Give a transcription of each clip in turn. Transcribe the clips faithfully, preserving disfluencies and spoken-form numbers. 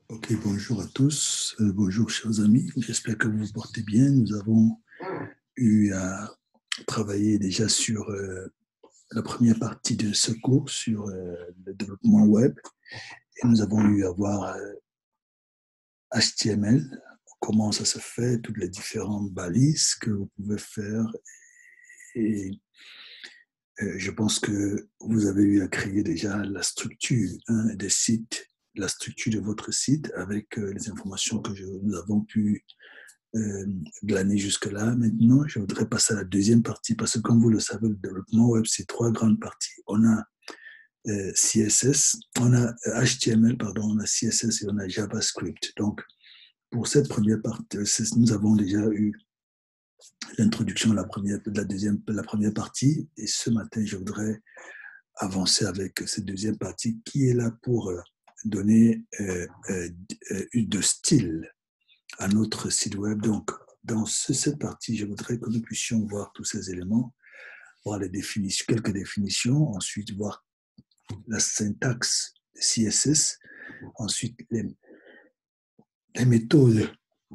Ok, bonjour à tous, Euh, bonjour chers amis, j'espère que vous vous portez bien. Nous avons eu à travailler déjà sur euh, la première partie de ce cours sur euh, le développement web et nous avons eu à voir euh, H T M L, comment ça se fait, toutes les différentes balises que vous pouvez faire et euh, je pense que vous avez eu à créer déjà la structure hein, des sites, la structure de votre site avec euh, les informations que je, nous avons pu euh, glané jusque-là. Maintenant, je voudrais passer à la deuxième partie parce que, comme vous le savez, le développement web, c'est trois grandes parties. On a euh, C S S, on a euh, H T M L, pardon, on a C S S et on a JavaScript. Donc, pour cette première partie, nous avons déjà eu l'introduction de la première, de la deuxième, de la première partie. Et ce matin, je voudrais avancer avec cette deuxième partie qui est là pour euh, donner euh, euh, de style à notre site web. Donc, dans ce, cette partie, je voudrais que nous puissions voir tous ces éléments, voir les définitions, quelques définitions, ensuite voir la syntaxe C S S, ensuite les, les méthodes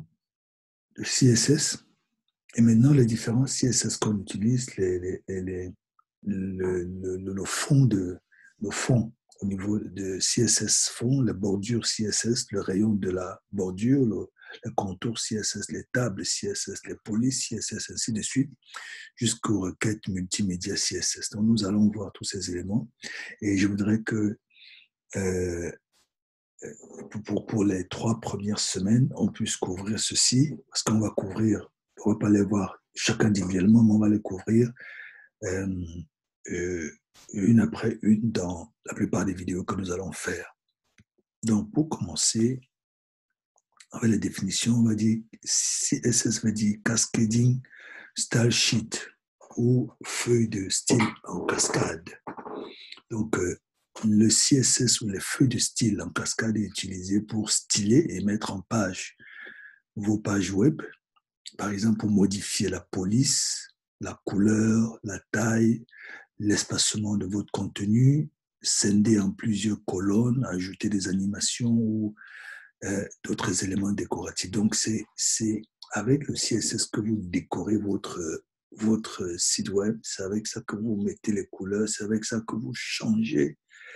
de C S S, et maintenant les différents C S S qu'on utilise, les, les, les, le, le, le, le fond de le fond au niveau de C S S fond, la bordure C S S, le rayon de la bordure, le, le contour C S S, les tables C S S, les polices C S S, ainsi de suite, jusqu'aux requêtes multimédia C S S. Donc nous allons voir tous ces éléments et je voudrais que euh, pour, pour les trois premières semaines, on puisse couvrir ceci, parce qu'on va couvrir, on ne va pas les voir chacun individuellement, mais on va les couvrir euh, euh, une après une dans la plupart des vidéos que nous allons faire. Donc, pour commencer, avec les définitions, on va dire C S S veut dire Cascading Style Sheet ou feuille de style en cascade. Donc, euh, le C S S ou les feuilles de style en cascade est utilisé pour styler et mettre en page vos pages web, par exemple pour modifier la police, la couleur, la taille, l'espacement de votre contenu, scinder en plusieurs colonnes, ajouter des animations ou euh, d'autres éléments décoratifs. Donc, c'est, c'est avec le C S S que vous décorez votre, votre site web, c'est avec ça que vous mettez les couleurs, c'est avec ça que vous changez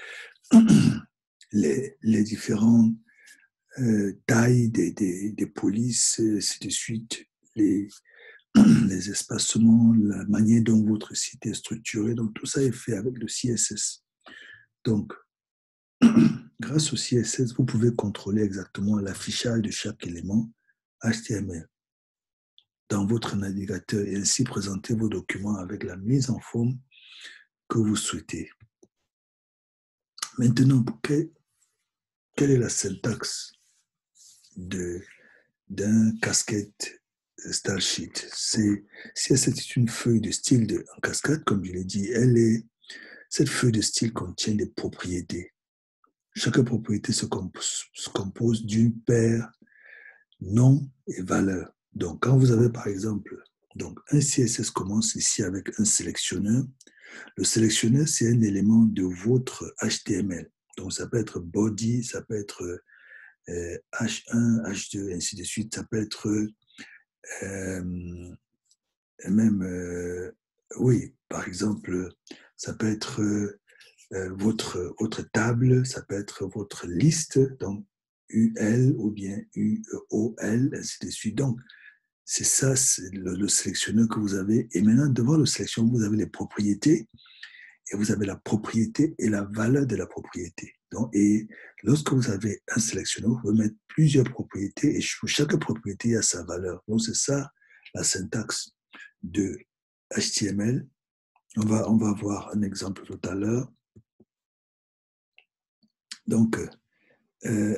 les, les différentes euh, tailles des, des, des polices, ainsi de suite, les, les espacements, la manière dont votre site est structuré. Donc, tout ça est fait avec le C S S. Donc, grâce au C S S, vous pouvez contrôler exactement l'affichage de chaque élément H T M L dans votre navigateur et ainsi présenter vos documents avec la mise en forme que vous souhaitez. Maintenant, quelle, quelle est la syntaxe de, d'un casquette style sheet? C'est, si c'est une feuille de style de, en cascade, comme je l'ai dit, elle est, cette feuille de style contient des propriétés. Chaque propriété se compose, se compose d'une paire nom et valeur. Donc, quand vous avez par exemple, donc un C S S commence ici avec un sélectionneur. Le sélectionneur, c'est un élément de votre H T M L. Donc, ça peut être body, ça peut être euh, H un, H deux, et ainsi de suite. Ça peut être euh, même, euh, oui, par exemple, ça peut être euh, votre, votre table, ça peut être votre liste, donc U L ou bien U O L, ainsi de suite. Donc, c'est ça, c'est le, le sélectionneur que vous avez. Et maintenant, devant le sélectionneur, vous avez les propriétés et vous avez la propriété et la valeur de la propriété. Donc, et lorsque vous avez un sélectionneur, vous pouvez mettre plusieurs propriétés et chaque propriété a sa valeur. Donc, c'est ça la syntaxe de H T M L. On va, on va voir un exemple tout à l'heure. Donc, euh,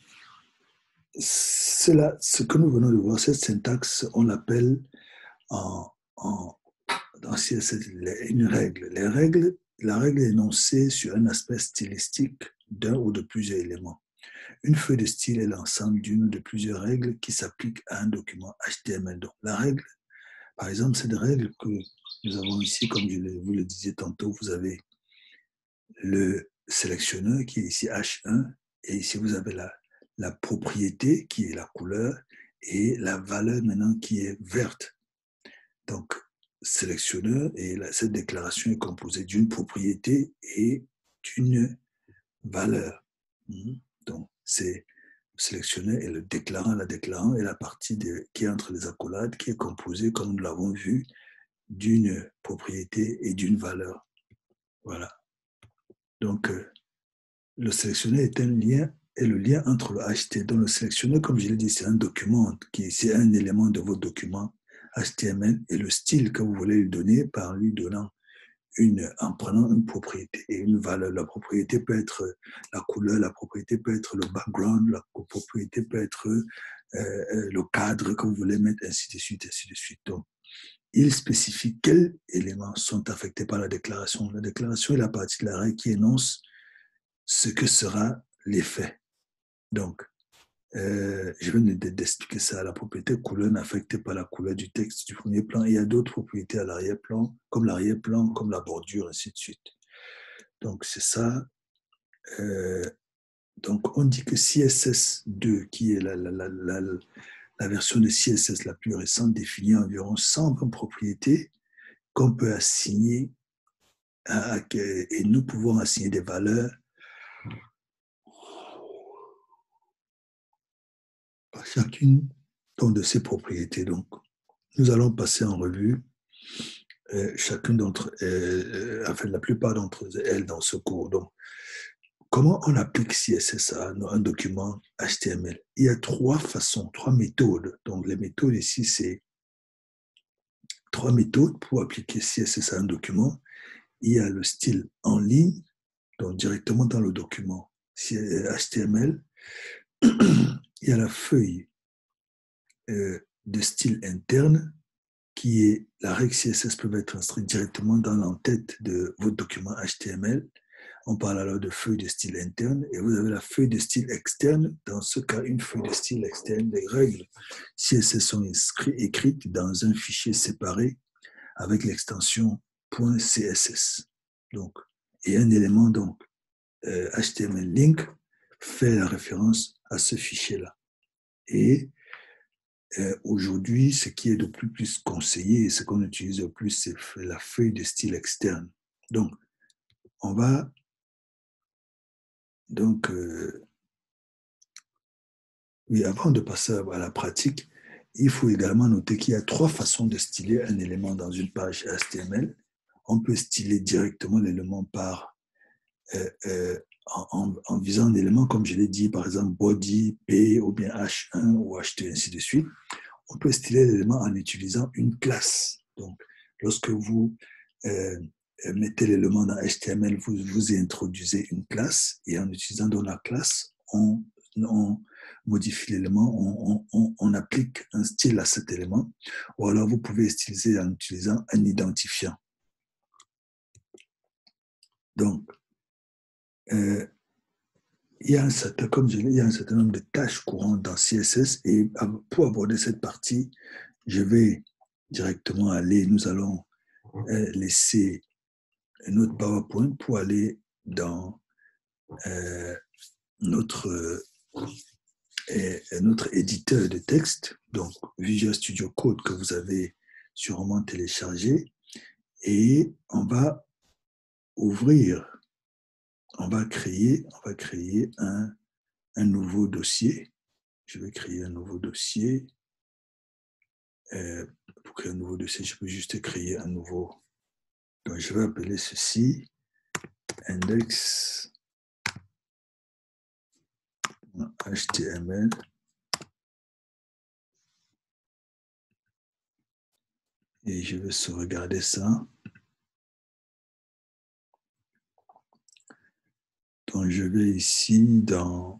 cela, ce que nous venons de voir, cette syntaxe, on l'appelle en, en, dans C S S une règle. Les règles. La règle est énoncée sur un aspect stylistique d'un ou de plusieurs éléments. Une feuille de style est l'ensemble d'une ou de plusieurs règles qui s'appliquent à un document H T M L. Donc, la règle, par exemple, c'est des règles que nous avons ici, comme je vous le disais tantôt, vous avez le sélectionneur qui est ici H un et ici vous avez la, la propriété qui est la couleur et la valeur maintenant qui est verte. Donc, sélectionneur, et la, cette déclaration est composée d'une propriété et d'une valeur. Donc, c'est le sélectionneur et le déclarant, la déclarant et la partie de, qui est entre les accolades, qui est composée, comme nous l'avons vu, d'une propriété et d'une valeur. Voilà. Donc, euh, le sélectionneur est un lien, est le lien entre le H T M L. Donc, le sélectionneur, comme je l'ai dit, c'est un document, qui, c'est un élément de votre document H T M L et le style que vous voulez lui donner par lui donnant une, en prenant une propriété et une valeur. La propriété peut être la couleur, la propriété peut être le background, la propriété peut être euh, le cadre que vous voulez mettre, ainsi de suite, ainsi de suite. Donc, il spécifie quels éléments sont affectés par la déclaration. La déclaration est la partie de la règle qui énonce ce que sera l'effet. Donc, euh, je viens d'expliquer ça. La propriété couleur n'affecte pas la couleur du texte du premier plan. Et il y a d'autres propriétés à l'arrière-plan, comme l'arrière-plan, comme la bordure, ainsi de suite. Donc, c'est ça. Euh, donc, on dit que C S S deux, qui est la, la, la, la, la version de C S S la plus récente, définit environ cent vingt propriétés qu'on peut assigner à, et nous pouvons assigner des valeurs à chacune de ces propriétés. Donc, nous allons passer en revue euh, chacune d'entre elles, enfin la plupart d'entre elles dans ce cours. Donc, comment on applique C S S à un document H T M L? Il y a trois façons, trois méthodes. Donc, les méthodes ici, c'est trois méthodes pour appliquer C S S à un document. Il y a le style en ligne, donc directement dans le document H T M L. Il y a la feuille euh, de style interne, qui est la règle C S S peut être inscrite directement dans l'entête de votre document H T M L. On parle alors de feuille de style interne, et vous avez la feuille de style externe. Dans ce cas, une feuille de style externe, les règles C S S sont écrites dans un fichier séparé avec l'extension .css. Donc, et un élément donc euh, H T M L link fait la référence à ce fichier-là. Et euh, aujourd'hui, ce qui est de plus plus conseillé, ce qu'on utilise le plus, c'est la feuille de style externe. Donc, on va donc euh, oui, avant de passer à la pratique, il faut également noter qu'il y a trois façons de styler un élément dans une page H T M L. On peut styler directement l'élément par euh, euh, en, en, en visant un élément, comme je l'ai dit, par exemple body, P ou bien H un ou H deux, ainsi de suite. On peut styler l'élément en utilisant une classe. Donc, lorsque vous euh, mettez l'élément dans H T M L, vous, vous y introduisez une classe et en utilisant dans la classe, on, on modifie l'élément, on, on, on applique un style à cet élément, ou alors vous pouvez styliser en utilisant un identifiant. Donc, euh, il y a un certain, comme je l'ai dit, il y a un certain nombre de tâches courantes dans C S S, et pour aborder cette partie, je vais directement aller, nous allons euh, laisser notre PowerPoint pour aller dans euh, notre, euh, notre éditeur de texte, donc Visual Studio Code que vous avez sûrement téléchargé, et on va ouvrir, on va créer, on va créer un, un nouveau dossier. Je vais créer un nouveau dossier. Euh, pour créer un nouveau dossier, je peux juste créer un nouveau. Donc, je vais appeler ceci index H T M L. Et je vais sauvegarder ça. Donc, je vais ici dans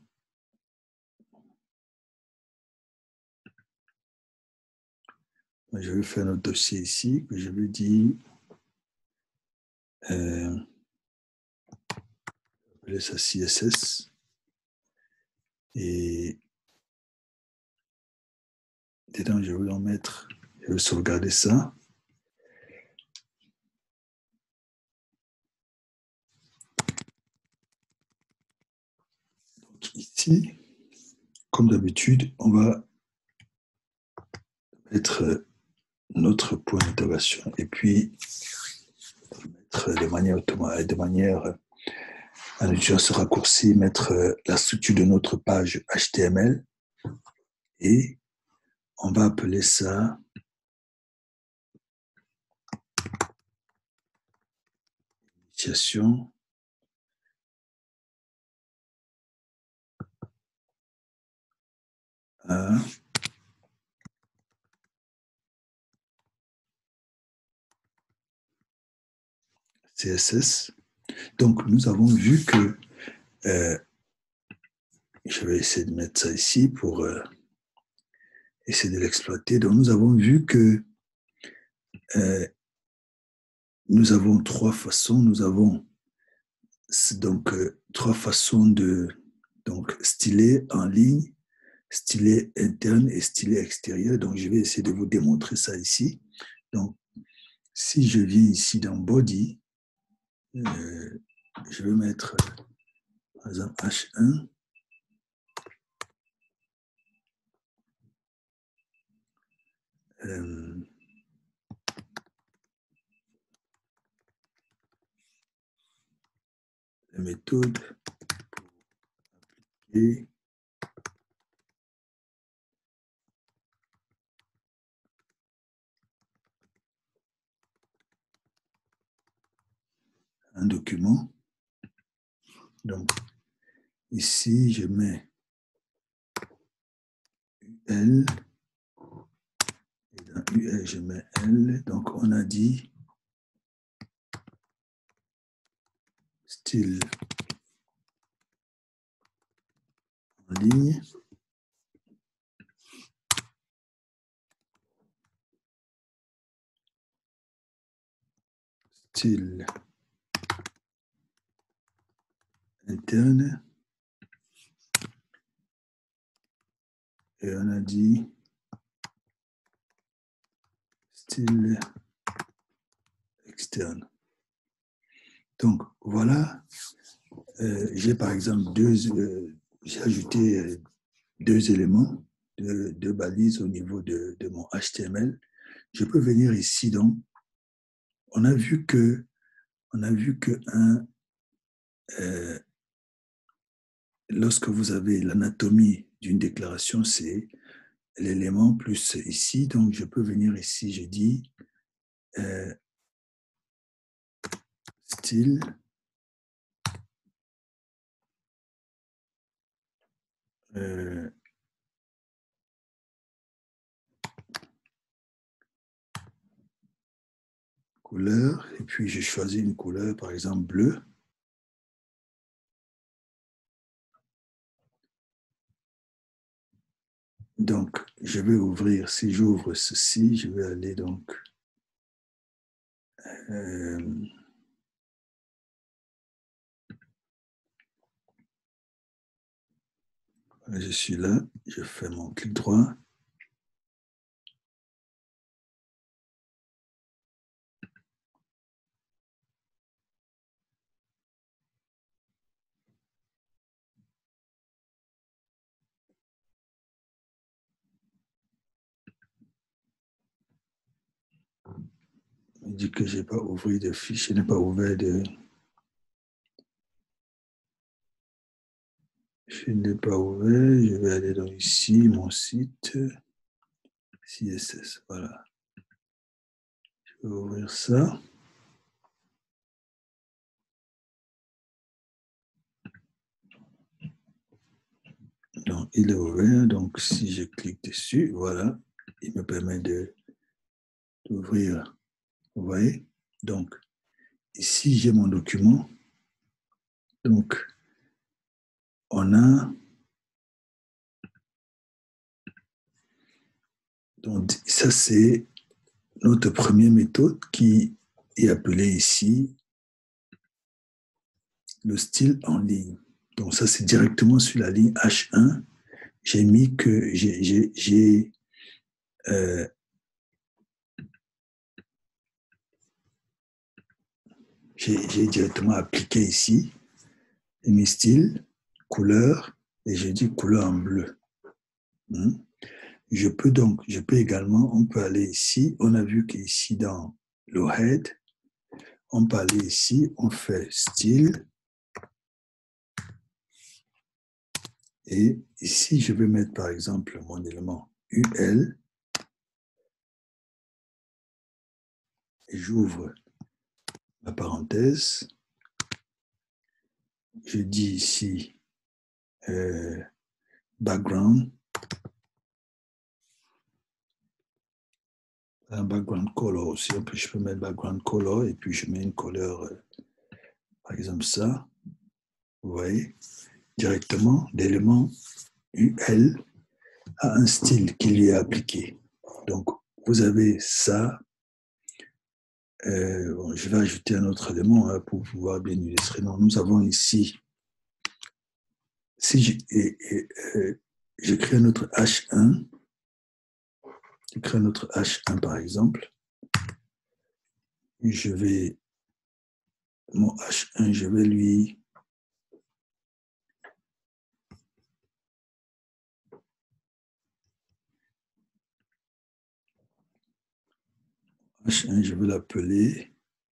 je vais faire notre dossier ici, que je vais dire euh, appeler ça C S S. Et dedans, je vais en mettre, je vais sauvegarder ça. Donc, ici, comme d'habitude, on va mettre notre point d'interrogation et puis mettre de manière automatique, de manière en utilisant ce raccourci, mettre la structure de notre page H T M L et on va appeler ça initiation à C S S. Donc, nous avons vu que, euh, je vais essayer de mettre ça ici pour euh, essayer de l'exploiter. Donc, nous avons vu que euh, nous avons trois façons. Nous avons donc euh, trois façons de donc styler en ligne, stylet interne et stylet extérieur. Donc, je vais essayer de vous démontrer ça ici. Donc, si je viens ici dans Body, euh, je vais mettre, par exemple, H un. Euh, la méthode pour appliquer un document. Donc, ici, je mets U L. Et dans U L, je mets L. Donc, on a dit style en ligne. Style interne. Et on a dit style externe. Donc, voilà. Euh, j'ai par exemple deux, euh, j'ai ajouté euh, deux éléments, deux, deux balises au niveau de, de mon H T M L. Je peux venir ici, donc, on a vu que, on a vu que un, euh, lorsque vous avez l'anatomie d'une déclaration, c'est l'élément plus ici. Donc, je peux venir ici, je dis euh, style euh, couleur, et puis je choisis une couleur, par exemple bleu. Donc, je vais ouvrir, si j'ouvre ceci, je vais aller donc euh, je suis là, je fais mon clic droit. Il dit que je n'ai pas ouvert de fiche, je n'ai pas ouvert de... Je n'ai pas ouvert, je vais aller dans ici, mon site, C S S, voilà. Je vais ouvrir ça. Donc, il est ouvert, donc si je clique dessus, voilà, il me permet de d'ouvrir, vous voyez. Donc, ici, j'ai mon document. Donc, on a... Donc, ça, c'est notre première méthode qui est appelée ici le style en ligne. Donc, ça, c'est directement sur la ligne H un. J'ai mis que j'ai euh, j'ai directement appliqué ici mes styles, couleur, et j'ai dit couleur en bleu. Hmm. Je peux donc, je peux également, on peut aller ici, on a vu qu'ici dans le head, on peut aller ici, on fait style, et ici je vais mettre par exemple mon élément U L, et j'ouvre la parenthèse, je dis ici euh, background, un background color aussi, je peux mettre background color, et puis je mets une couleur, euh, par exemple ça, vous voyez, directement l'élément U L a un style qui lui est appliqué. Donc, vous avez ça. Euh, bon, je vais ajouter un autre élément hein, pour pouvoir bien illustrer. Donc, nous avons ici, si j'écris un autre H un, j'écris un autre H un par exemple, je vais, mon H un, je vais lui H un, je vais l'appeler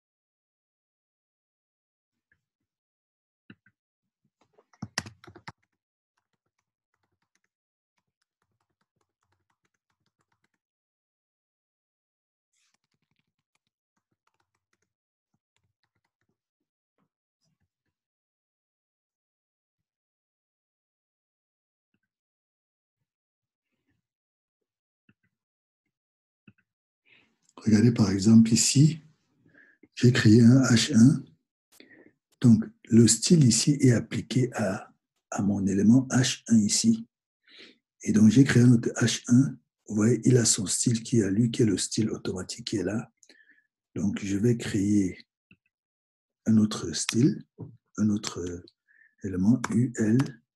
regardez par exemple ici, j'ai créé un H un. Donc, le style ici est appliqué à, à mon élément H un ici. Et donc, j'ai créé un autre H un. Vous voyez, il a son style qui est à lui, qui est le style automatique qui est là. Donc, je vais créer un autre style, un autre élément U L.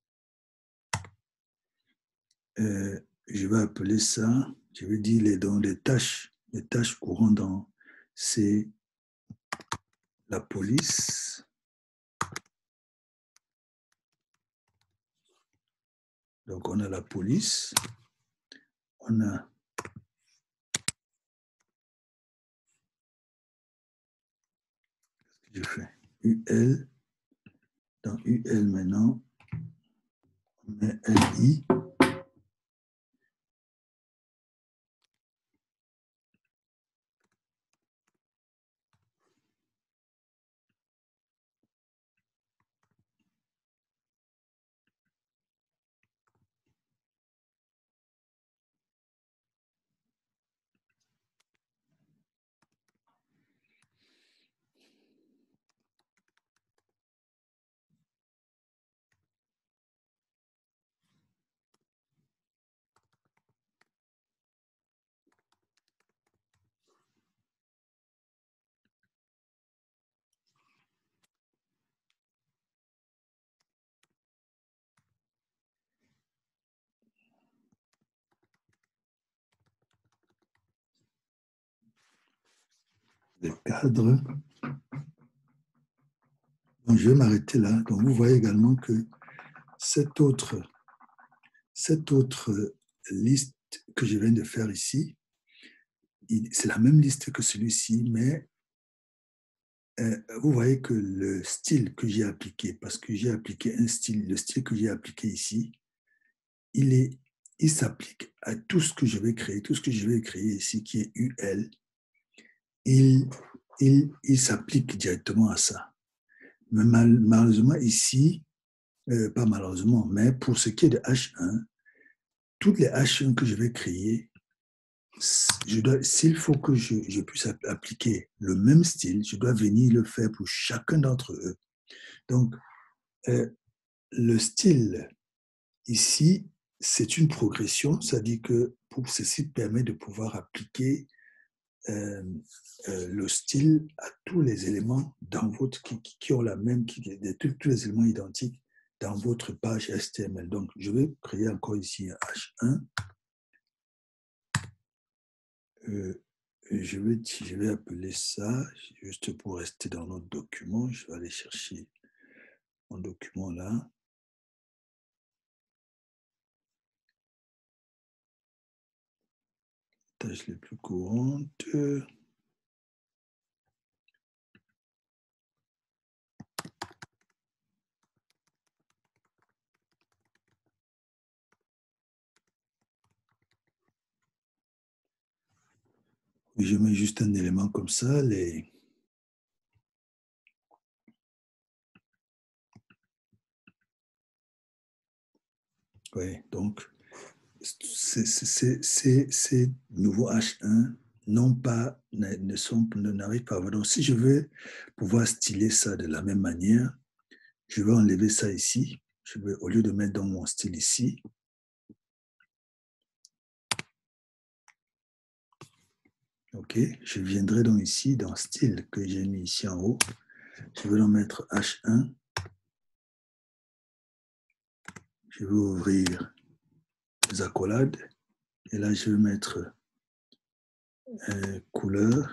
Euh, je vais appeler ça, je vais dire les, dans les tâches, les tâches courantes dans, c'est la police. Donc, on a la police, on a je fais U L, dans U L maintenant, on met L I. Le cadre. Donc, je vais m'arrêter là. Donc, vous voyez également que cette autre, cette autre liste que je viens de faire ici, c'est la même liste que celui-ci, mais euh, vous voyez que le style que j'ai appliqué, parce que j'ai appliqué un style, le style que j'ai appliqué ici, il est, il s'applique à tout ce que je vais créer, tout ce que je vais créer ici, qui est U L, il, il, il s'applique directement à ça. Mais mal, malheureusement, ici, euh, pas malheureusement, mais pour ce qui est de H un, toutes les H un que je vais créer, s'il faut que je, je puisse appliquer le même style, je dois venir le faire pour chacun d'entre eux. Donc, euh, le style ici, c'est une progression, c'est-à-dire que pour ceci permet de pouvoir appliquer euh, euh, le style à tous les éléments dans votre qui, qui ont la même, qui, tous, tous les éléments identiques dans votre page H T M L. Donc, je vais créer encore ici un H un. Euh, je, vais, je vais appeler ça, juste pour rester dans notre document, je vais aller chercher mon document là. tâches les plus courantes. Je mets juste un élément comme ça, les... Oui, donc, ces nouveaux H un non pas, ne sont, ne n'arrivent pas à voir. Donc, si je veux pouvoir styler ça de la même manière, je vais enlever ça ici. Je vais, au lieu de mettre dans mon style ici, ok, je viendrai donc ici dans style que j'ai mis ici en haut. Je vais en mettre H un. Je vais ouvrir les accolades. Et là, je vais mettre euh, couleur.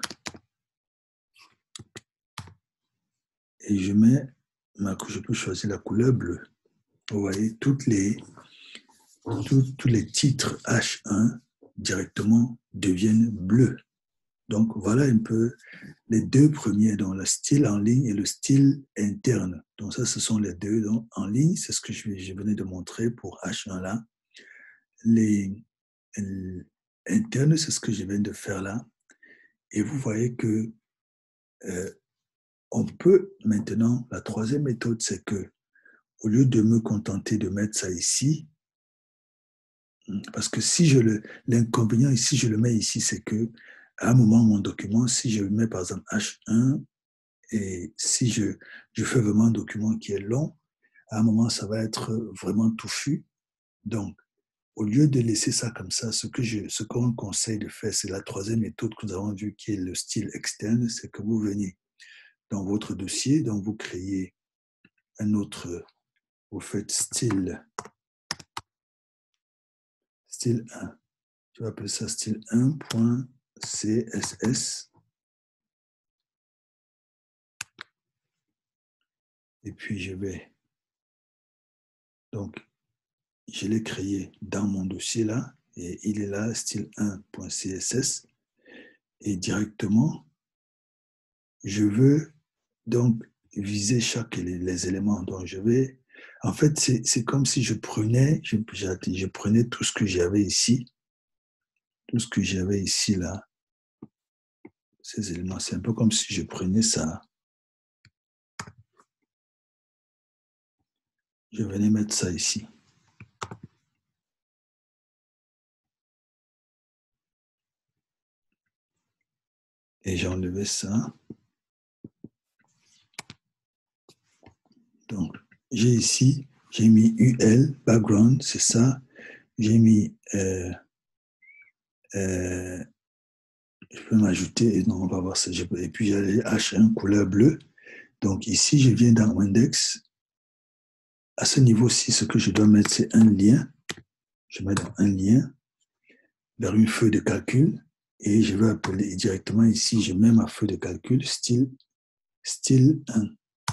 Et je mets, ma, je peux choisir la couleur bleue. Vous voyez, toutes les, tout, tous les titres H un directement deviennent bleus. Donc, voilà un peu les deux premiers, dans le style en ligne et le style interne. Donc, ça, ce sont les deux. Donc, en ligne, c'est ce que je, je venais de montrer pour H un là. Les, les internes, c'est ce que je viens de faire là. Et vous voyez que euh, on peut maintenant, la troisième méthode, c'est que au lieu de me contenter de mettre ça ici, parce que si je le, l'inconvénient ici, je le mets ici, c'est que à un moment, mon document, si je mets par exemple H un, et si je, je fais vraiment un document qui est long, à un moment, ça va être vraiment touffu. Donc, au lieu de laisser ça comme ça, ce que je, ce qu'on conseille de faire, c'est la troisième méthode que nous avons vue, qui est le style externe, c'est que vous venez dans votre dossier, donc vous créez un autre, vous faites style, style un. Je vais appeler ça style un.css. Et puis je vais, donc, je l'ai créé dans mon dossier là, et il est là, style un.css. Et directement, je veux donc viser chaque les éléments. Donc je vais, en fait, c'est comme si je prenais, je, je prenais tout ce que j'avais ici, tout ce que j'avais ici là, ces éléments. C'est un peu comme si je prenais ça. Je venais mettre ça ici. Et j'ai enlevé ça. Donc, j'ai ici, j'ai mis U L, background, c'est ça. J'ai mis, euh, euh, je peux m'ajouter, non, on va voir ça. Et puis, j'ai les H un, couleur bleue. Donc, ici, je viens dans index. À ce niveau-ci, ce que je dois mettre, c'est un lien. Je mets dans un lien vers une feuille de calcul. Et je vais appeler directement ici, je mets ma feuille de calcul, style, style un.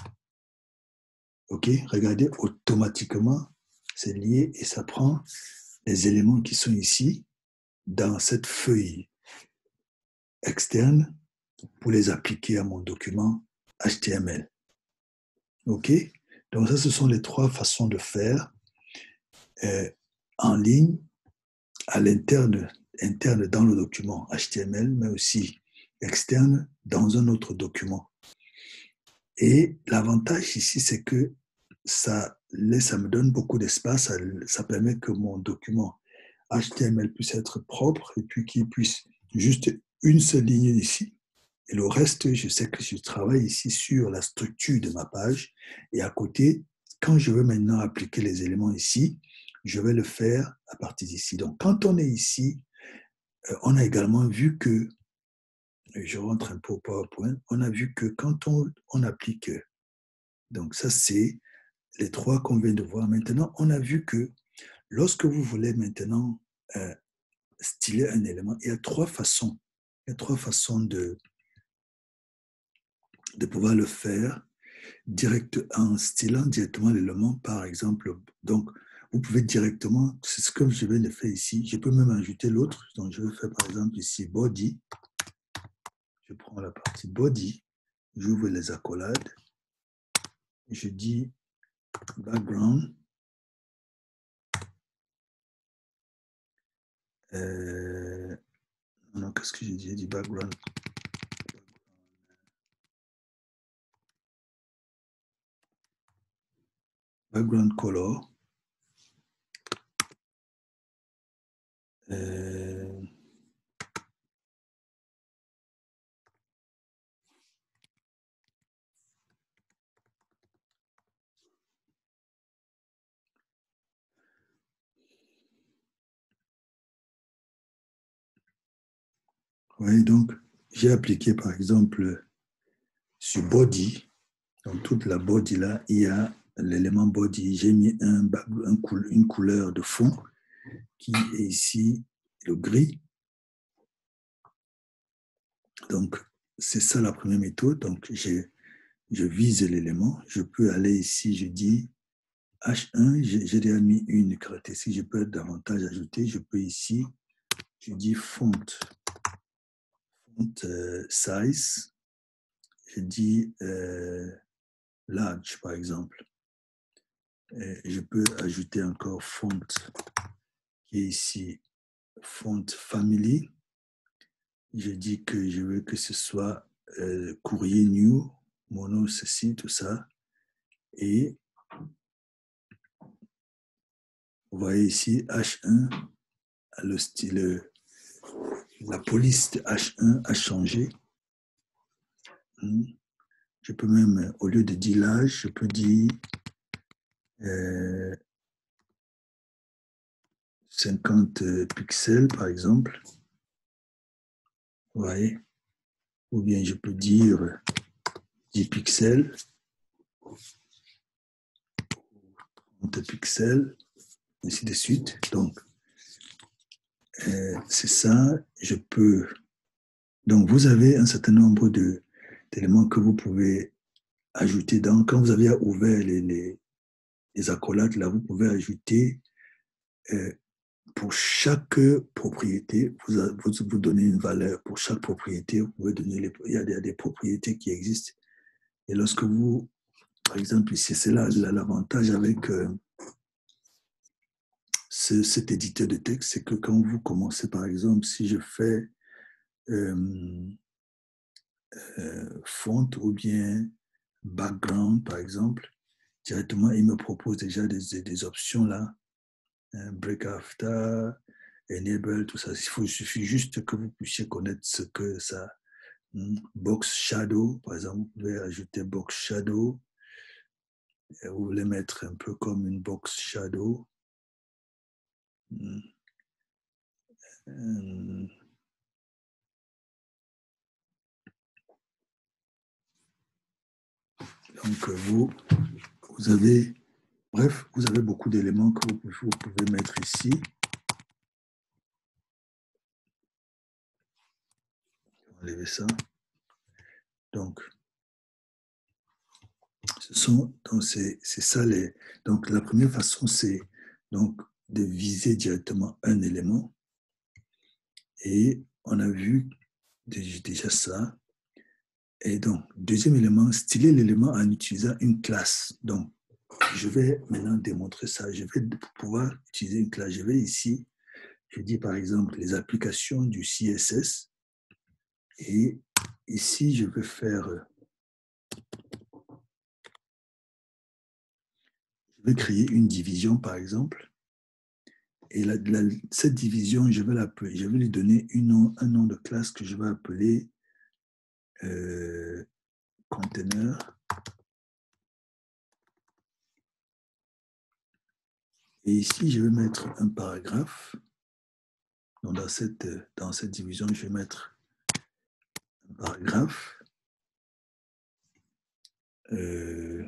OK, regardez, automatiquement, c'est lié et ça prend les éléments qui sont ici dans cette feuille externe pour les appliquer à mon document H T M L. OK? Donc ça, ce sont les trois façons de faire euh, en ligne, à l'interne, interne dans le document H T M L, mais aussi externe dans un autre document. Et l'avantage ici, c'est que ça, ça me donne beaucoup d'espace, ça, ça permet que mon document H T M L puisse être propre et puis qu'il puisse juste une seule ligne ici. Et le reste, je sais que je travaille ici sur la structure de ma page. Et à côté, quand je veux maintenant appliquer les éléments ici, je vais le faire à partir d'ici. Donc, quand on est ici, on a également vu que, je rentre un peu au PowerPoint, on a vu que quand on, on applique, donc ça c'est les trois qu'on vient de voir. Maintenant, on a vu que lorsque vous voulez maintenant euh, styler un élément, il y a trois façons. Il y a trois façons de, de pouvoir le faire direct, en stylant directement l'élément, par exemple. Donc, vous pouvez directement, c'est ce que je vais le faire ici. Je peux même ajouter l'autre. Donc, je vais faire par exemple ici body. Je prends la partie body. J'ouvre les accolades. Je dis background. Euh, non, qu'est-ce que j'ai dit? J'ai dit background. Background color. Euh, oui, donc j'ai appliqué par exemple sur body. Dans toute la body là, il y a l'élément body. J'ai mis un, un, une couleur de fond qui est ici le gris. Donc, c'est ça la première méthode. Donc, je vise l'élément. Je peux aller ici, je dis H un, j'ai déjà mis une caractéristique, je peux davantage ajouter. Je peux ici, je dis font, font euh, size, je dis euh, large par exemple. Et je peux ajouter encore font qui est ici font family. Je dis que je veux que ce soit euh, courrier new, mono, ceci, tout ça. Et vous voyez ici H un, le style, la police de H un a changé. Je peux même, au lieu de dire l'âge, je peux dire euh, cinquante pixels, par exemple. Vous voyez? Ou bien je peux dire dix pixels, trente pixels, ainsi de suite. Donc, euh, c'est ça. Je peux. Donc, vous avez un certain nombre de, d'éléments que vous pouvez ajouter dans. Quand vous avez ouvert les, les, les accolades, là, vous pouvez ajouter euh, pour chaque propriété, vous, vous, vous donnez une valeur. Pour chaque propriété, vous pouvez donner les, il y a des, des propriétés qui existent. Et lorsque vous, par exemple, ici, c'est là l'avantage avec euh, ce, cet éditeur de texte, c'est que quand vous commencez, par exemple, si je fais euh, euh, font ou bien background, par exemple, directement, il me propose déjà des, des options là, hein, break after, enable, tout ça. Il, faut, il suffit juste que vous puissiez connaître ce que ça. Box shadow, par exemple, vous pouvez ajouter box shadow. Et vous voulez mettre un peu comme une box shadow. Donc, vous, vous avez, bref, vous avez beaucoup d'éléments que vous, vous pouvez mettre ici. Enlever ça. Donc, ce sont, donc c'est, c'est ça les. Donc, la première façon, c'est donc de viser directement un élément. Et on a vu déjà ça. Et donc, deuxième élément, styler l'élément en utilisant une classe. Donc, je vais maintenant démontrer ça. Je vais pouvoir utiliser une classe. Je vais ici, je dis par exemple les applications du C S S. Et ici, je vais faire, je vais créer une division par exemple. Et la, la, cette division, je vais l'appeler, je vais lui donner une nom, un nom de classe que je vais appeler euh, container. Et ici, je vais mettre un paragraphe. Donc, dans cette, dans cette division, je vais mettre un paragraphe. Euh,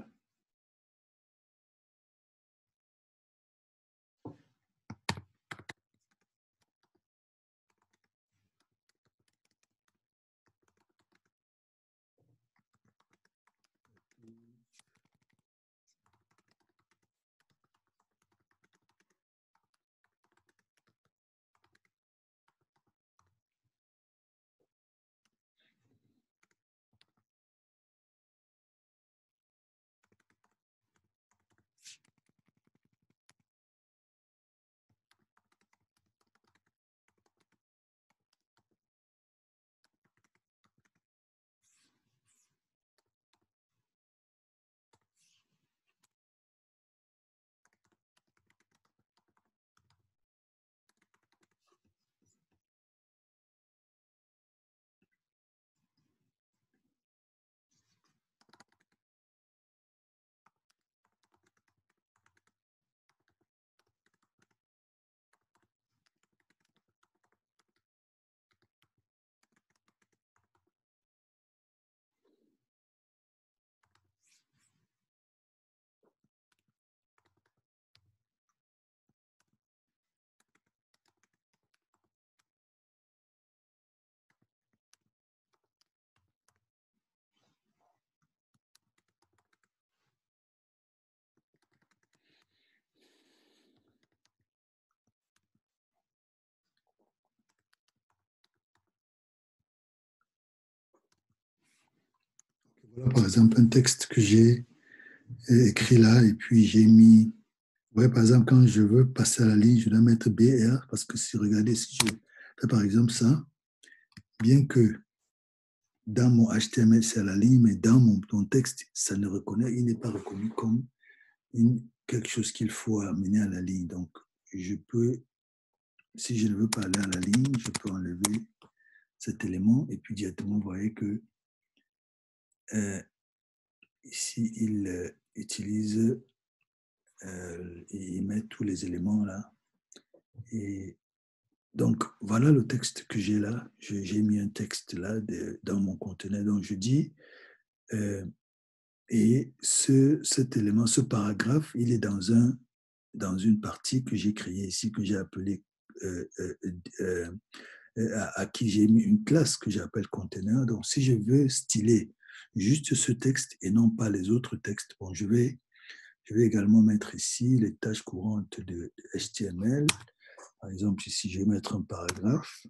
Voilà par exemple un texte que j'ai écrit là et puis j'ai mis, ouais, par exemple quand je veux passer à la ligne, je dois mettre B R parce que si regardez, si je fais par exemple ça, bien que dans mon H T M L c'est à la ligne, mais dans mon, mon texte, ça ne reconnaît, il n'est pas reconnu comme une, quelque chose qu'il faut amener à la ligne. Donc je peux, si je ne veux pas aller à la ligne, je peux enlever cet élément et puis directement vous voyez que euh, ici il euh, utilise euh, il met tous les éléments là et donc voilà le texte que j'ai là. J'ai mis un texte là de, dans mon conteneur. Donc je dis euh, et ce, cet élément, ce paragraphe, il est dans un dans une partie que j'ai créée ici que j'ai appelée euh, euh, euh, à, à qui j'ai mis une classe que j'appelle conteneur. Donc si je veux styler juste ce texte et non pas les autres textes, bon je vais je vais également mettre ici les tâches courantes de H T M L. Par exemple, ici, je vais mettre un paragraphe.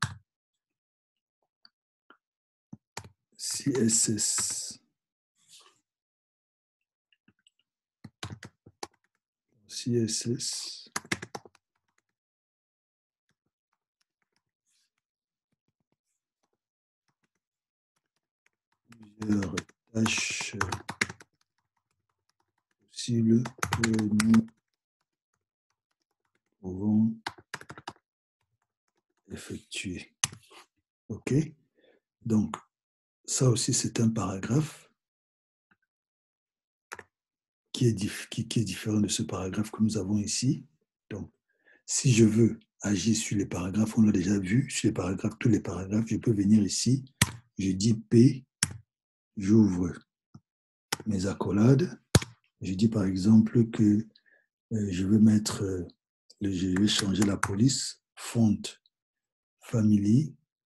C S S. C S S. Plusieurs tâches possibles que nous pouvons effectuer. OK? Donc, ça aussi, c'est un paragraphe qui est, qui, qui est différent de ce paragraphe que nous avons ici. Donc, si je veux agir sur les paragraphes, on l'a déjà vu, sur les paragraphes, tous les paragraphes, je peux venir ici, je dis P, j'ouvre mes accolades, je dis par exemple que euh, je veux mettre, euh, je vais changer la police, font family,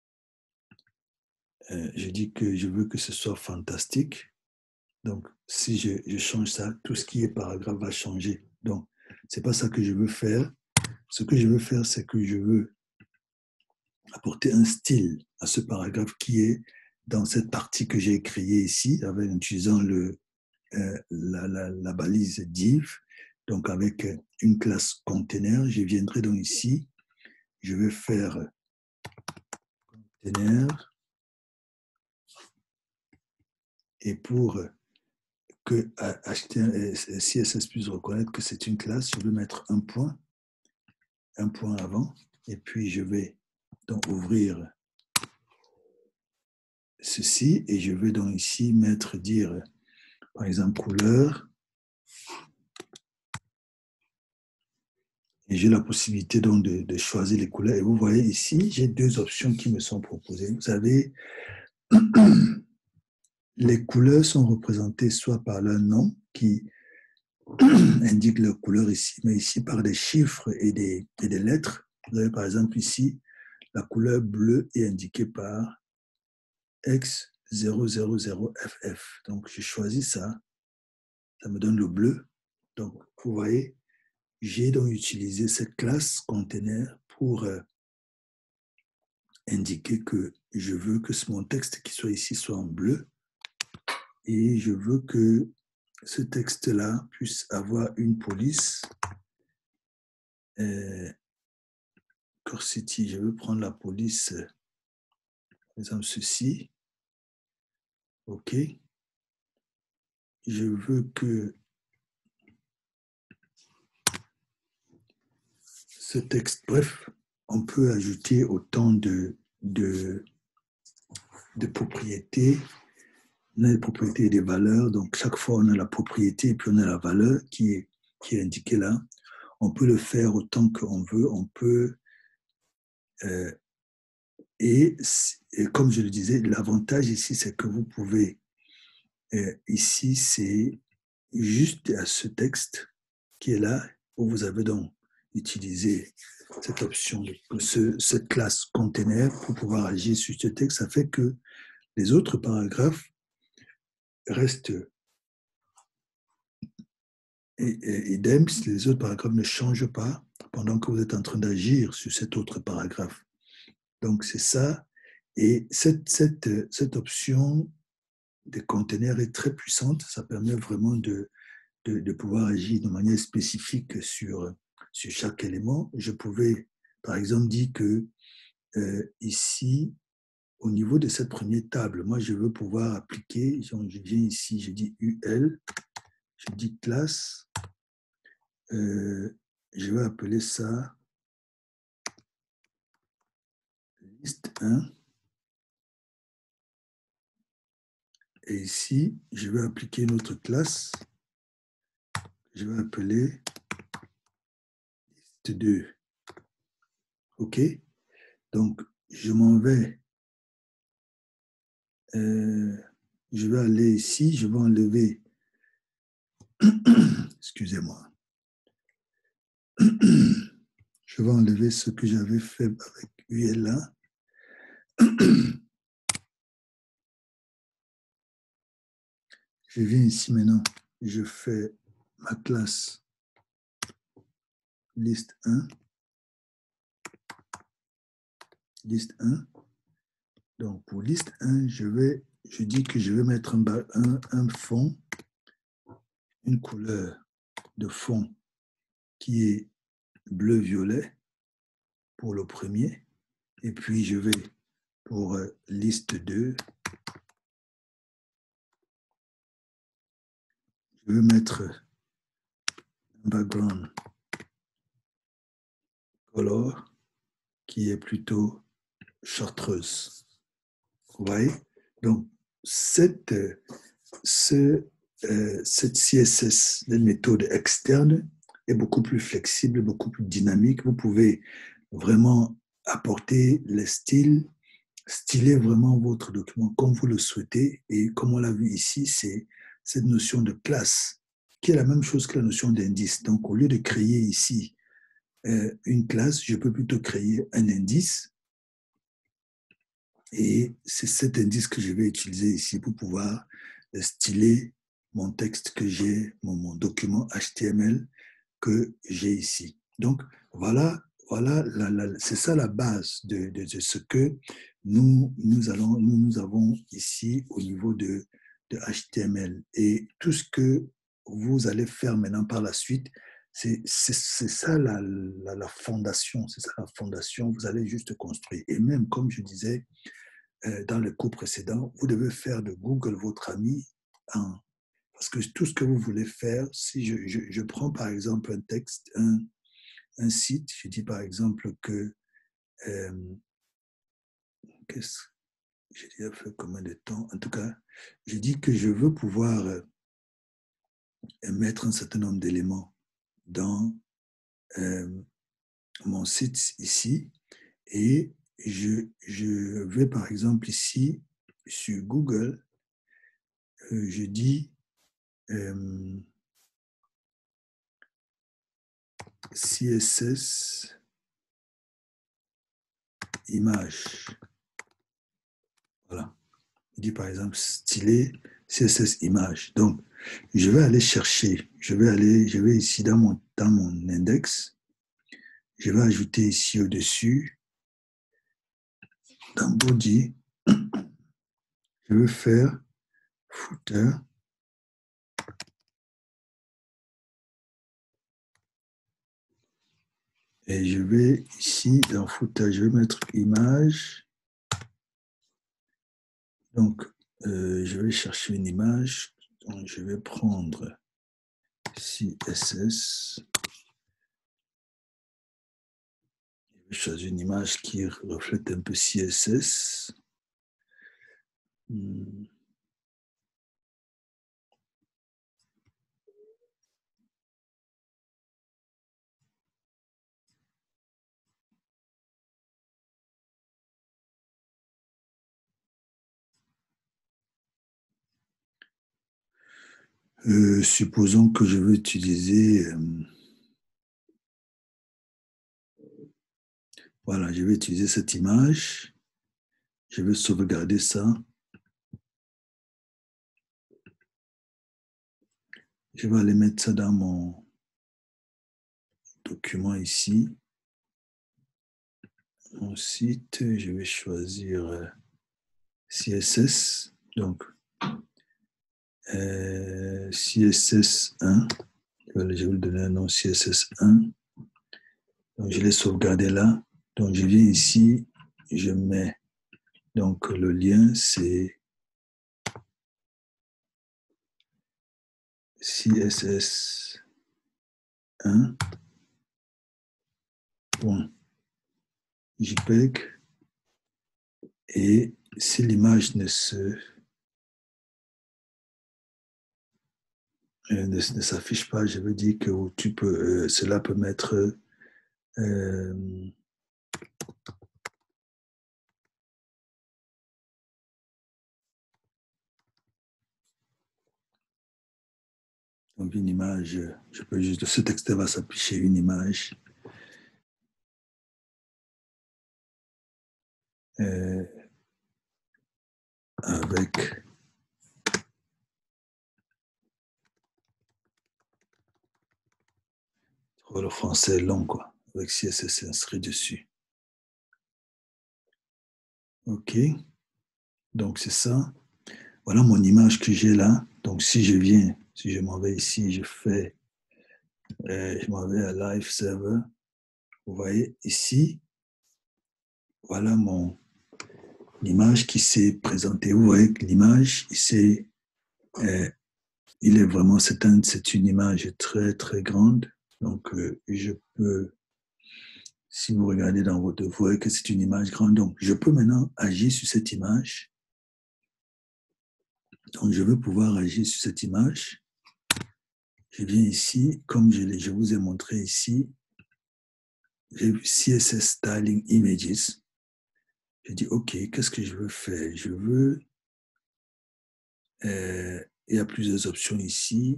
euh, je dis que je veux que ce soit fantastique. Donc, si je, je change ça, tout ce qui est paragraphe va changer. Donc, c'est pas ça que je veux faire. Ce que je veux faire, c'est que je veux apporter un style à ce paragraphe qui est dans cette partie que j'ai créée ici, avec, en utilisant le, euh, la, la, la balise div. Donc, avec une classe container, je viendrai donc ici, je vais faire container et pour que C S S puisse reconnaître que c'est une classe, je vais mettre un point, un point avant, et puis je vais donc ouvrir ceci, et je vais donc ici mettre, dire, par exemple, couleur, et j'ai la possibilité donc de, de choisir les couleurs, et vous voyez ici, j'ai deux options qui me sont proposées. Vous savez, les couleurs sont représentées soit par leur nom, qui indique leur couleur ici, mais ici par des chiffres et des, et des lettres. Vous avez par exemple ici, la couleur bleue est indiquée par X zéro zéro zéro F F. Donc, je choisis ça. Ça me donne le bleu. Donc, vous voyez, j'ai donc utilisé cette classe container pour euh, indiquer que je veux que mon texte qui soit ici soit en bleu et je veux que ce texte-là puisse avoir une police. Euh, Core City, je veux prendre la police, par exemple ceci. OK. Je veux que ce texte, bref, on peut ajouter autant de, de, de propriétés. On a des propriétés et des valeurs. Donc, chaque fois, on a la propriété et puis on a la valeur qui est, qui est indiquée là. On peut le faire autant qu'on veut. On peut... Euh, et, et comme je le disais, l'avantage ici, c'est que vous pouvez... Euh, ici, c'est juste à ce texte qui est là, où vous avez donc utilisé cette option, ce, cette classe container pour pouvoir agir sur ce texte. Ça fait que les autres paragraphes restent idem, les autres paragraphes ne changent pas pendant que vous êtes en train d'agir sur cet autre paragraphe. Donc c'est ça. Et cette, cette, cette option des conteneurs est très puissante. Ça permet vraiment de, de, de pouvoir agir de manière spécifique sur, sur chaque élément. Je pouvais, par exemple, dire que euh, ici, au niveau de cette première table, moi, je veux pouvoir appliquer, je viens ici, je dis U L, je dis classe, euh, je vais appeler ça liste un. Et ici, je vais appliquer une autre classe, je vais appeler liste deux. OK? Donc, je m'en vais. Euh, je vais aller ici, je vais enlever. Excusez-moi. Je vais enlever ce que j'avais fait avec U L là. Je viens ici maintenant, je fais ma classe liste un. Liste un. Donc, pour liste un, je vais, je dis que je vais mettre un, un, un fond, une couleur de fond qui est bleu-violet pour le premier. Et puis, je vais pour euh, liste deux, je vais mettre un background color qui est plutôt chartreuse. Vous voyez? Donc, cette, ce, euh, cette C S S, la méthode externe, est beaucoup plus flexible, beaucoup plus dynamique. Vous pouvez vraiment apporter les styles, styler vraiment votre document comme vous le souhaitez. Et comme on l'a vu ici, c'est cette notion de classe qui est la même chose que la notion d'indice. Donc, au lieu de créer ici euh, une classe, je peux plutôt créer un indice. Et c'est cet indice que je vais utiliser ici pour pouvoir styler mon texte que j'ai, mon, mon document H T M L que j'ai ici. Donc, voilà, voilà la, la, c'est ça la base de, de, de ce que nous, nous, allons, nous, nous avons ici au niveau de, de H T M L. Et tout ce que vous allez faire maintenant par la suite, c'est ça la, la, la fondation, c'est ça la fondation, vous allez juste construire. Et même, comme je disais, dans le cours précédent, vous devez faire de Google votre ami. Hein, parce que tout ce que vous voulez faire, si je, je, je prends par exemple un texte, un, un site, je dis par exemple que, euh, qu'est-ce que j'ai déjà fait combien de temps? En tout cas, je dis que je veux pouvoir euh, mettre un certain nombre d'éléments dans euh, mon site ici et je, je vais par exemple ici sur Google, euh, je dis euh, C S S image. Voilà. Il dit par exemple styler C S S image. Donc, je vais aller chercher, je vais aller, je vais ici dans mon, dans mon index, je vais ajouter ici au-dessus, dans body, je vais faire footer. Et je vais ici, dans footer, je vais mettre image. Donc, euh, je vais chercher une image. Donc, je vais prendre C S S. Je vais choisir une image qui reflète un peu C S S. Hmm. Euh, supposons que je veux utiliser, euh, voilà, je vais utiliser cette image, je vais sauvegarder ça, je vais aller mettre ça dans mon document ici, mon site, je vais choisir euh, C S S, donc euh, C S S un. Je vais lui donner un nom C S S un. Donc, je l'ai sauvegardé là. Donc, je viens ici, je mets donc le lien, c'est C S S un. Bon, JPEG. Et si l'image ne se ne, ne s'affiche pas, je veux dire que tu peux, euh, cela peut mettre euh, donc une image, je peux juste, ce texte va s'afficher une image euh, avec oh, le français long, quoi, avec C S S inscrit dessus. OK. Donc, c'est ça. Voilà mon image que j'ai là. Donc, si je viens, si je m'en vais ici, je fais, euh, je m'en vais à Live Server. Vous voyez ici, voilà mon image qui s'est présentée. Vous voyez que l'image, c'est, euh, il est vraiment, c'est un, c'est une image très, très grande. Donc, euh, je peux, si vous regardez dans votre, vous voyez que c'est une image grande. Donc, je peux maintenant agir sur cette image. Donc, je veux pouvoir agir sur cette image. Je viens ici, comme je, je vous ai montré ici, j'ai vu C S S Styling Images. Je dis, OK, qu'est-ce que je veux faire? Je veux, euh, il y a plusieurs options ici.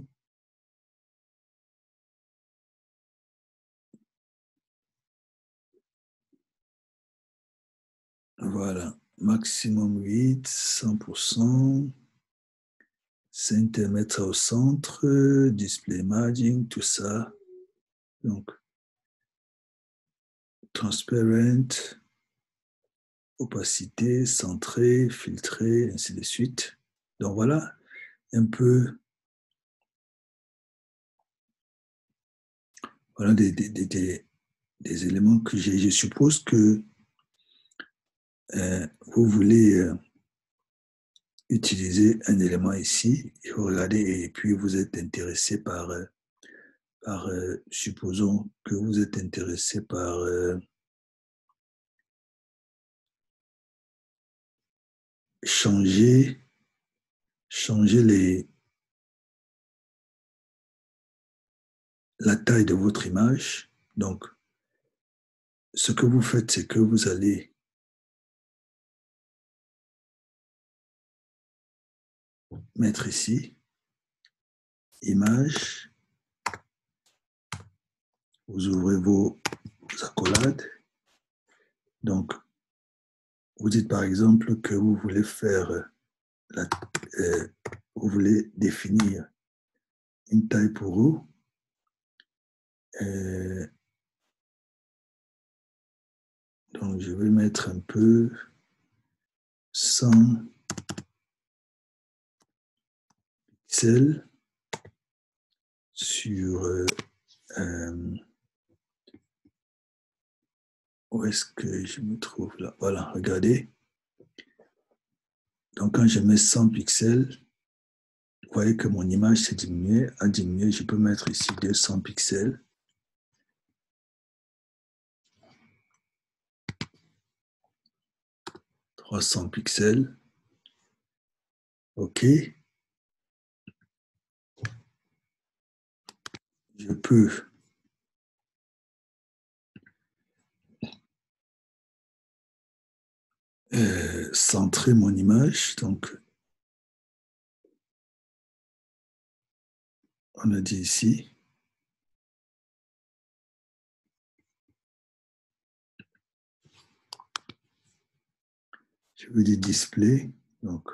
Voilà, maximum huit, cent pour cent. Center, mettre au centre, display margin, tout ça. Donc, transparent, opacité, centré, filtré, ainsi de suite. Donc voilà un peu voilà des, des, des, des éléments que j'ai. Je suppose que euh, vous voulez euh, utiliser un élément ici, et vous regardez, et puis vous êtes intéressé par, euh, par euh, supposons que vous êtes intéressé par euh, changer, changer les, la taille de votre image. Donc, ce que vous faites, c'est que vous allez mettre ici, image, vous ouvrez vos accolades. Donc, vous dites par exemple que vous voulez faire, la, euh, vous voulez définir une taille pour vous. Euh, donc, je vais mettre un peu cent pixels sur euh, euh, où est-ce que je me trouve là? Voilà, regardez. Donc, quand je mets cent pixels, vous voyez que mon image s'est diminuée. A diminué, je peux mettre ici deux cents pixels. trois cents pixels. OK. Je peux euh, centrer mon image. Donc, on a dit ici. Je veux dire display. Donc,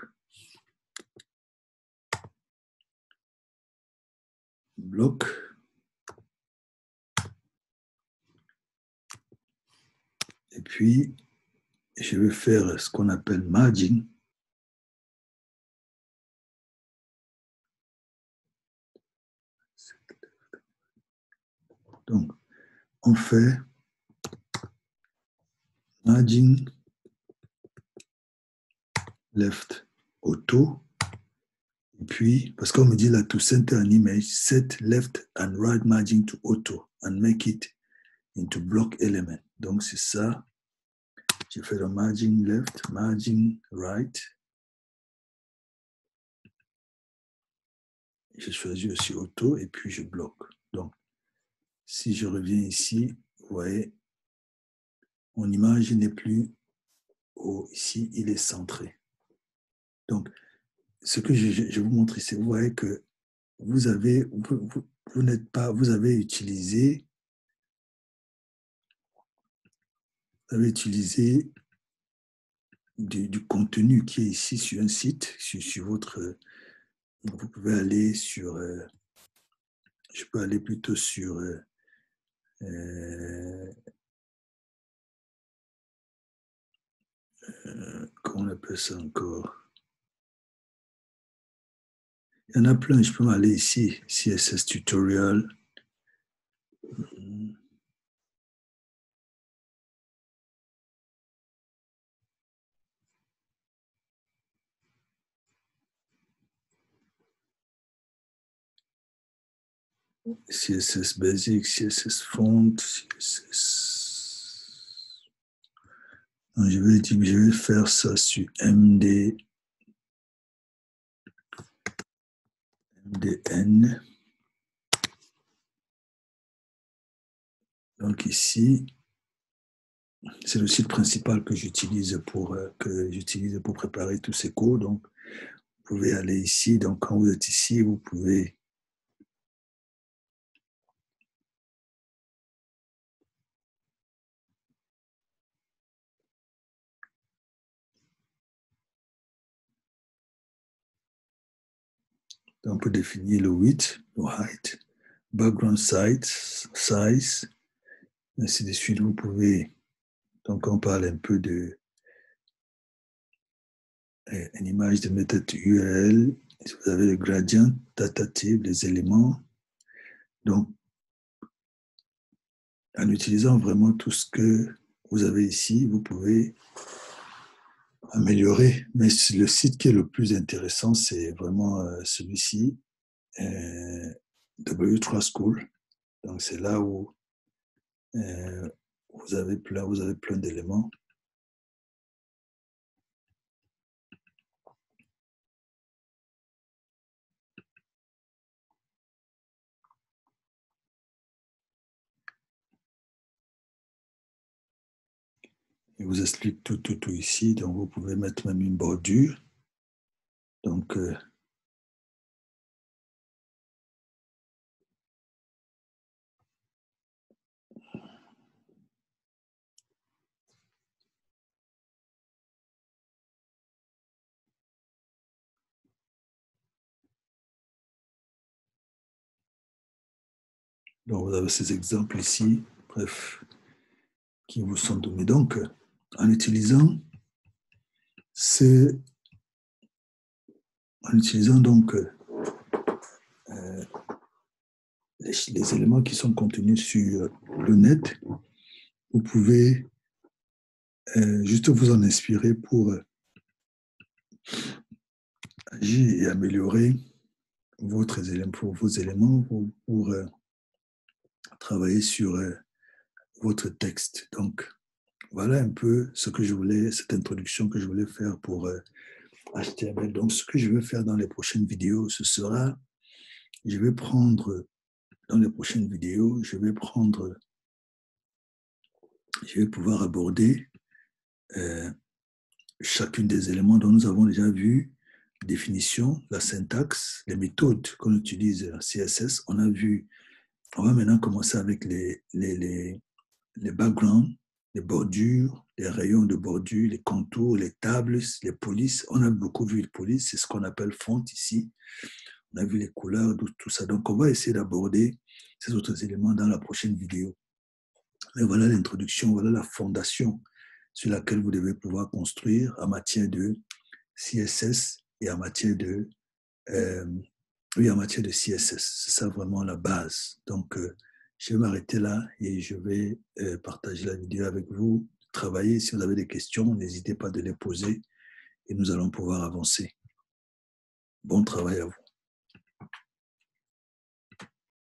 bloc. Et puis, je vais faire ce qu'on appelle margin. Donc, on fait margin left auto. Et puis, parce qu'on me dit là, to center an image, set left and right margin to auto and make it into block element. Donc, c'est ça. J'ai fait le margin left, margin right. J'ai choisi aussi auto et puis je bloque. Donc, si je reviens ici, vous voyez, mon image n'est plus haut. Ici, il est centré. Donc, ce que je, je vous montre ici, vous voyez que vous avez, vous, vous, vous n'êtes pas, vous avez utilisé, vous avez utilisé du, du contenu qui est ici sur un site, sur, sur votre, vous pouvez aller sur, euh, je peux aller plutôt sur, euh, euh, euh, comment on appelle ça encore? Il y en a plein, je peux m'aller ici, C S S Tutorial. C S S Basic, C S S Font, C S S... Non, je vais dire, je vais faire ça sur M D, M D N. Donc ici, c'est le site principal que j'utilise pour, que j'utilise pour préparer tous ces cours. Donc, vous pouvez aller ici. Donc, quand vous êtes ici, vous pouvez on peut définir le width, le height, background size, size, ainsi de suite. Vous pouvez, donc on parle un peu de euh, une image de méthode U R L. Vous avez le gradient, data type, les éléments. Donc, en utilisant vraiment tout ce que vous avez ici, vous pouvez améliorer. Mais le site qui est le plus intéressant, c'est vraiment euh, celui-ci, euh, W trois School. Donc, c'est là où euh, vous avez plein, vous avez plein d'éléments. Il vous explique tout, tout, tout ici. Donc, vous pouvez mettre même une bordure. Donc, euh, donc, vous avez ces exemples ici, bref, qui vous sont donnés. Donc, en utilisant ces, en utilisant donc euh, les, les éléments qui sont contenus sur le net, vous pouvez euh, juste vous en inspirer pour euh, agir et améliorer votre élément, pour vos éléments, pour, pour euh, travailler sur euh, votre texte. Donc, voilà un peu ce que je voulais, cette introduction que je voulais faire pour euh, H T M L. Donc, ce que je vais faire dans les prochaines vidéos, ce sera, je vais prendre, dans les prochaines vidéos, je vais prendre, je vais pouvoir aborder euh, chacune des éléments dont nous avons déjà vu, définition, la syntaxe, les méthodes qu'on utilise en C S S. On a vu, on va maintenant commencer avec les, les, les, les backgrounds, les bordures, les rayons de bordure, les contours, les tables, les polices. On a beaucoup vu les polices, c'est ce qu'on appelle font ici. On a vu les couleurs, tout ça. Donc, on va essayer d'aborder ces autres éléments dans la prochaine vidéo. Mais voilà l'introduction, voilà la fondation sur laquelle vous devez pouvoir construire en matière de C S S et en matière de, euh, oui, en matière de C S S. C'est ça vraiment la base. Donc, euh, je vais m'arrêter là et je vais euh, partager la vidéo avec vous. Travailler, si vous avez des questions, n'hésitez pas de les poser et nous allons pouvoir avancer. Bon travail à vous.